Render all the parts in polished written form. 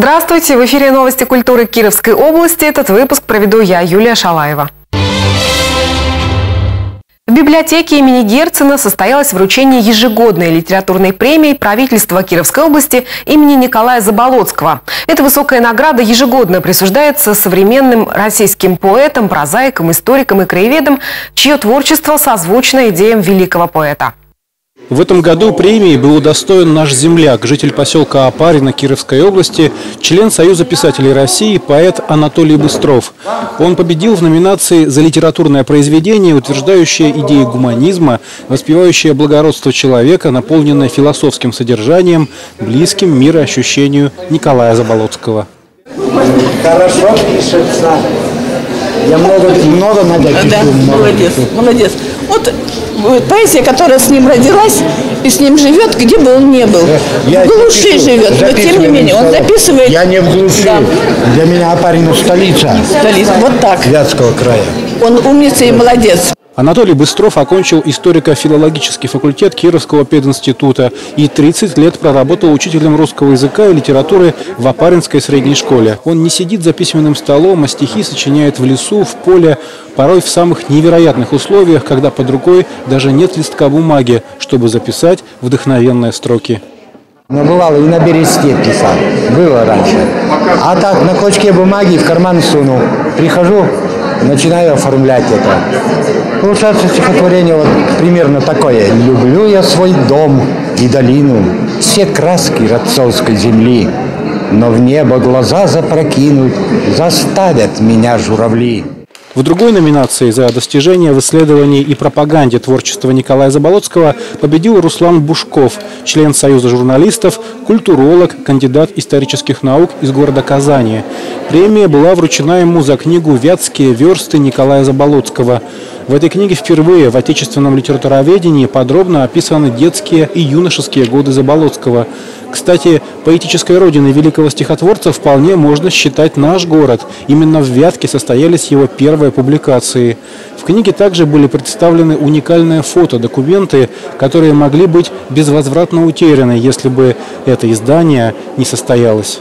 Здравствуйте! В эфире новости культуры Кировской области. Этот выпуск проведу я, Юлия Шалаева. В библиотеке имени Герцена состоялось вручение ежегодной литературной премии правительства Кировской области имени Николая Заболоцкого. Эта высокая награда ежегодно присуждается современным российским поэтам, прозаикам, историкам и краеведам, чье творчество созвучно идеям великого поэта. В этом году премии был удостоен наш земляк, житель поселка Опарино Кировской области, член Союза писателей России, поэт Анатолий Быстров. Он победил в номинации «За литературное произведение, утверждающее идеи гуманизма, воспевающее благородство человека, наполненное философским содержанием, близким мироощущению Николая Заболоцкого». Хорошо пишется. Я много напишу. Да, молодец, молодец. Вот поэзия, которая с ним родилась и с ним живет, где бы он ни был. В глуши живет, но тем не менее он записывает. Я не в глуши. Да. Для меня Опарино столица. Столица, вот так. Вятского края. Он умница и молодец. Анатолий Быстров окончил историко-филологический факультет Кировского пединститута и 30 лет проработал учителем русского языка и литературы в Опаринской средней школе. Он не сидит за письменным столом, а стихи сочиняет в лесу, в поле, порой в самых невероятных условиях, когда под рукой даже нет листка бумаги, чтобы записать вдохновенные строки. Но бывало и на бересте писал. Было раньше. А так на клочке бумаги в карман сунул. Прихожу, начинаю оформлять это. Получается стихотворение вот примерно такое. «Люблю я свой дом и долину, все краски родцовской земли, но в небо глаза запрокинуть заставят меня журавли». В другой номинации за достижения в исследовании и пропаганде творчества Николая Заболоцкого победил Руслан Бушков, член Союза журналистов, культуролог, кандидат исторических наук из города Казани. Премия была вручена ему за книгу «Вятские версты» Николая Заболоцкого. В этой книге впервые в отечественном литературоведении подробно описаны детские и юношеские годы Заболоцкого. Кстати, поэтической родиной великого стихотворца вполне можно считать наш город. Именно в Вятке состоялись его первые публикации. В книге также были представлены уникальные фотодокументы, которые могли быть безвозвратно утеряны, если бы это издание не состоялось.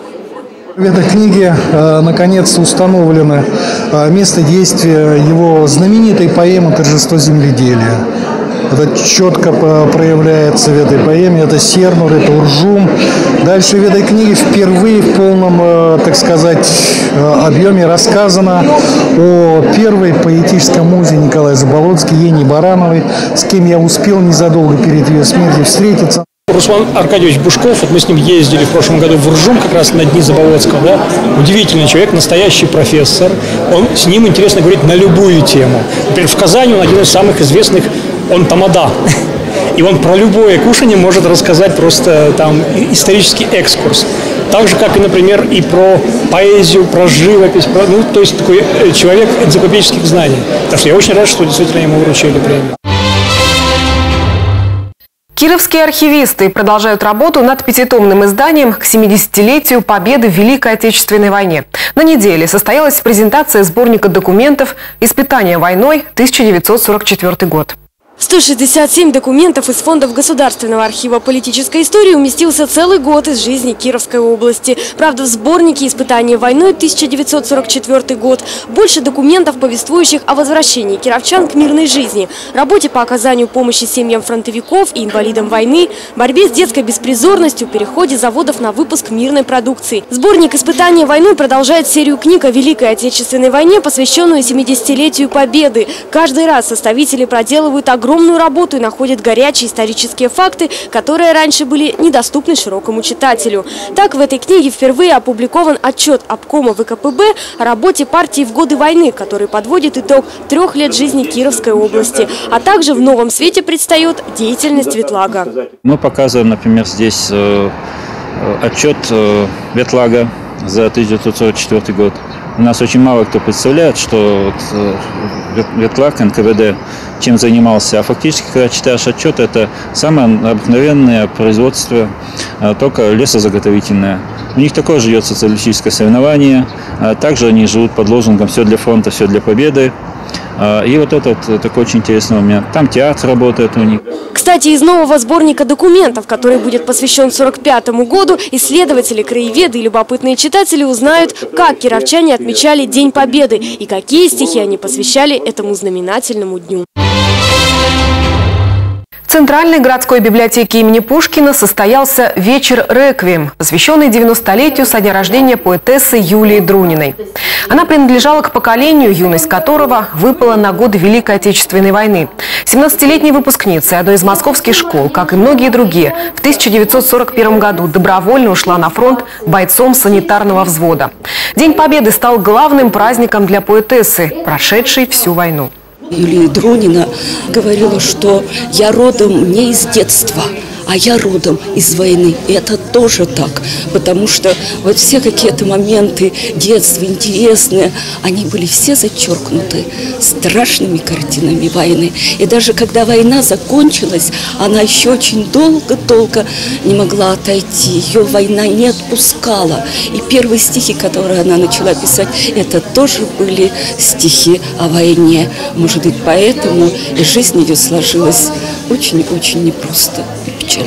В этой книге наконец-то установлено место действия его знаменитой поэмы «Торжество земледелия». Это четко проявляется в этой поэме. Это Сернур, это Уржум. Дальше в этой книге впервые в полном, так сказать, объеме рассказано о первой поэтической музе Николая Заболоцкой, Ене Барановой, с кем я успел незадолго перед ее смертью встретиться. Руслан Аркадьевич Бушков, вот мы с ним ездили в прошлом году в Уржум, как раз на дни Заболоцкого, да? Удивительный человек, настоящий профессор. С ним интересно говорить на любую тему. Например, в Казани он один из самых известных, он тамада. И он про любое кушание может рассказать просто там исторический экскурс. Так же, как и, например, и про поэзию, про живопись, то есть такой человек энциклопедических знаний. Так что я очень рад, что действительно ему вручили премию. Кировские архивисты продолжают работу над пятитомным изданием к 70-летию Победы в Великой Отечественной войне. На неделе состоялась презентация сборника документов «Испытания войной. 1944 год». 167 документов из фондов Государственного архива политической истории уместился целый год из жизни Кировской области. Правда, в сборнике «Испытания войной. 1944 год» больше документов, повествующих о возвращении кировчан к мирной жизни, работе по оказанию помощи семьям фронтовиков и инвалидам войны, борьбе с детской беспризорностью, переходе заводов на выпуск мирной продукции. Сборник «Испытания войной» продолжает серию книг о Великой Отечественной войне, посвященную 70-летию Победы. Каждый раз составители проделывают огромную работу и находят горячие исторические факты, которые раньше были недоступны широкому читателю. Так, в этой книге впервые опубликован отчет обкома ВКПБ о работе партии в годы войны, который подводит итог 3 лет жизни Кировской области. А также в новом свете предстает деятельность Ветлага. Мы показываем, например, здесь отчет Ветлага за 1944 год. У нас очень мало кто представляет, что Ветлаг, НКВД, чем занимался. А фактически, когда читаешь отчет, это самое обыкновенное производство, только лесозаготовительное. У них такое же идет социалистическое соревнование. Также они живут под лозунгом «все для фронта, все для победы». И вот этот такой очень интересный момент. Там театр работает у них. Кстати, из нового сборника документов, который будет посвящен 45-му году, исследователи, краеведы и любопытные читатели узнают, как кировчане отмечали День Победы и какие стихи они посвящали этому знаменательному дню. В Центральной городской библиотеке имени Пушкина состоялся вечер «Реквием», посвященный 90-летию со дня рождения поэтессы Юлии Друниной. Она принадлежала к поколению, юность которого выпала на годы Великой Отечественной войны. 17-летней выпускницей одной из московских школ, как и многие другие, в 1941 году добровольно ушла на фронт бойцом санитарного взвода. День Победы стал главным праздником для поэтессы, прошедшей всю войну. Юлия Друнина говорила, что я родом не из детства, а я родом из войны. И это тоже так, потому что вот все какие-то моменты детства интересные, они были все зачеркнуты страшными картинами войны. И даже когда война закончилась, она еще очень долго-долго не могла отойти. Ее война не отпускала. И первые стихи, которые она начала писать, это тоже были стихи о войне. Может быть, поэтому и жизнь ее сложилась очень-очень непросто и печально.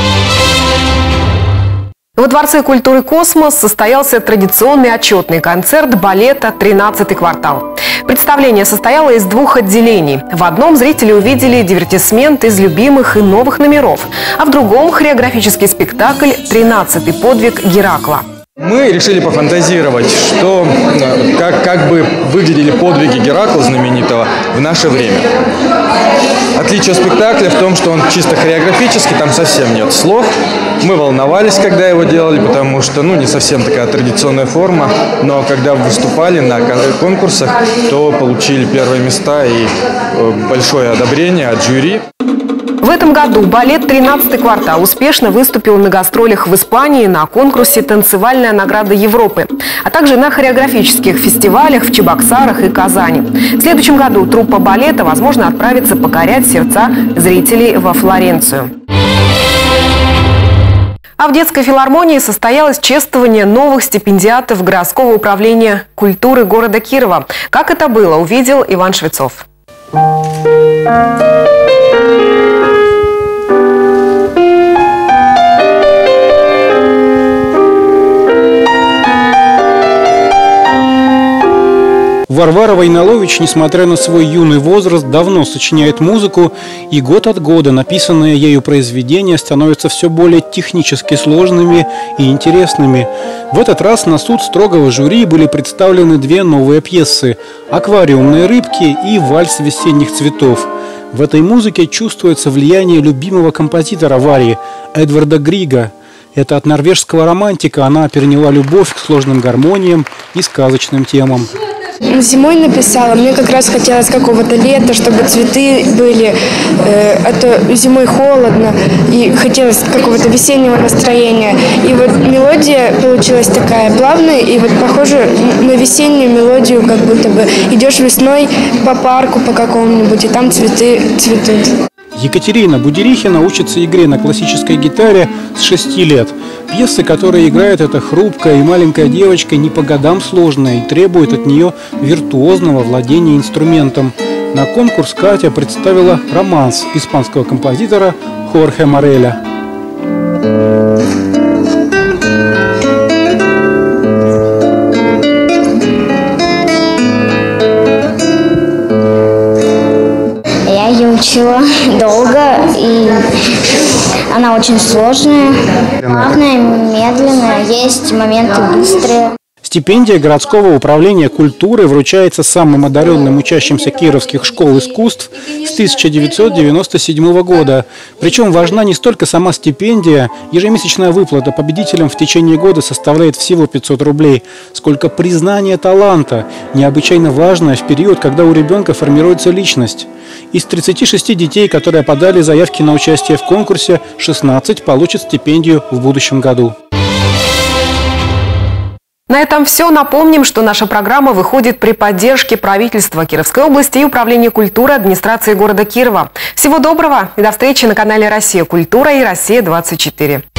Во Дворце культуры «Космос» состоялся традиционный отчетный концерт балета «13-й квартал». Представление состояло из двух отделений. В одном зрители увидели дивертисмент из любимых и новых номеров, а в другом – хореографический спектакль «13-й подвиг Геракла». Мы решили пофантазировать, что, как бы выглядели подвиги Геракла знаменитого в наше время. Отличие спектакля в том, что он чисто хореографический, там совсем нет слов. Мы волновались, когда его делали, потому что не совсем такая традиционная форма. Но когда выступали на конкурсах, то получили первые места и большое одобрение от жюри. В этом году балет «13-й квартал» успешно выступил на гастролях в Испании на конкурсе «Танцевальная награда Европы», а также на хореографических фестивалях в Чебоксарах и Казани. В следующем году труппа балета, возможно, отправится покорять сердца зрителей во Флоренцию. А в детской филармонии состоялось чествование новых стипендиатов городского управления культуры города Кирова. Как это было, увидел Иван Швецов. Варвара Войнолович, несмотря на свой юный возраст, давно сочиняет музыку, и год от года написанные ею произведения становятся все более технически сложными и интересными. В этот раз на суд строгого жюри были представлены две новые пьесы «Аквариумные рыбки» и «Вальс весенних цветов». В этой музыке чувствуется влияние любимого композитора Вари, Эдварда Грига. Это от норвежского романтика она переняла любовь к сложным гармониям и сказочным темам. Зимой написала, мне как раз хотелось какого-то лета, чтобы цветы были, а то зимой холодно, и хотелось какого-то весеннего настроения. И вот мелодия получилась такая плавная, и вот похоже на весеннюю мелодию, как будто бы идешь весной по парку по какому-нибудь, и там цветы цветут. Екатерина Будерихина учится игре на классической гитаре с 6 лет. Пьесы, которые играет эта хрупкая и маленькая девочка, не по годам сложная и требует от нее виртуозного владения инструментом. На конкурс Катя представила романс испанского композитора Хорхе Мореля. Я ее учила долго, и она очень сложная, плавная, медленная, есть моменты быстрые. Стипендия городского управления культуры вручается самым одаренным учащимся кировских школ искусств с 1997 года. Причем важна не столько сама стипендия, ежемесячная выплата победителям в течение года составляет всего 500 рублей, сколько признание таланта, необычайно важное в период, когда у ребенка формируется личность. Из 36 детей, которые подали заявки на участие в конкурсе, 16 получат стипендию в будущем году. На этом все. Напомним, что наша программа выходит при поддержке правительства Кировской области и Управления культуры администрации города Кирова. Всего доброго и до встречи на канале «Россия. Культура» и «Россия-24».